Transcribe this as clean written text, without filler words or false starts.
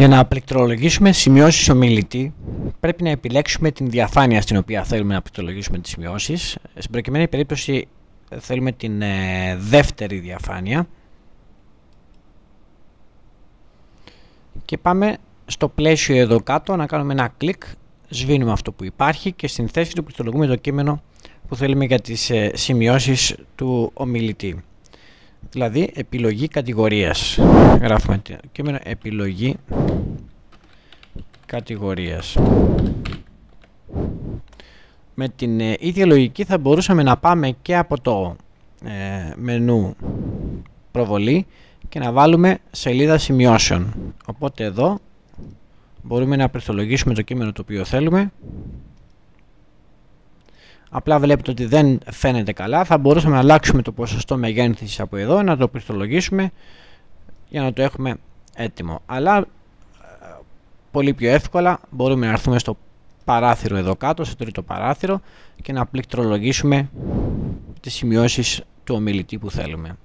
Για να πληκτρολογήσουμε σημειώσεις ομιλητή, πρέπει να επιλέξουμε την διαφάνεια στην οποία θέλουμε να πληκτρολογήσουμε τις σημειώσεις. Στην προκειμένη περίπτωση θέλουμε την δεύτερη διαφάνεια. Και πάμε στο πλαίσιο εδώ κάτω να κάνουμε ένα κλικ, σβήνουμε αυτό που υπάρχει και στην θέση του πληκτρολογούμε το κείμενο που θέλουμε για τις σημειώσεις του ομιλητή. Δηλαδή επιλογή κατηγορίας. Γράφουμε το κείμενο επιλογή κατηγορίας. Με την ίδια λογική θα μπορούσαμε να πάμε και από το μενού προβολή και να βάλουμε σελίδα σημειώσεων. Οπότε εδώ μπορούμε να πληκτρολογήσουμε το κείμενο το οποίο θέλουμε. Απλά βλέπετε ότι δεν φαίνεται καλά. Θα μπορούσαμε να αλλάξουμε το ποσοστό μεγένθησης από εδώ, να το πληκτρολογήσουμε για να το έχουμε έτοιμο. Αλλά πολύ πιο εύκολα μπορούμε να έρθουμε στο παράθυρο εδώ κάτω, στο τρίτο παράθυρο και να πληκτρολογήσουμε τις σημειώσεις του ομιλητή που θέλουμε.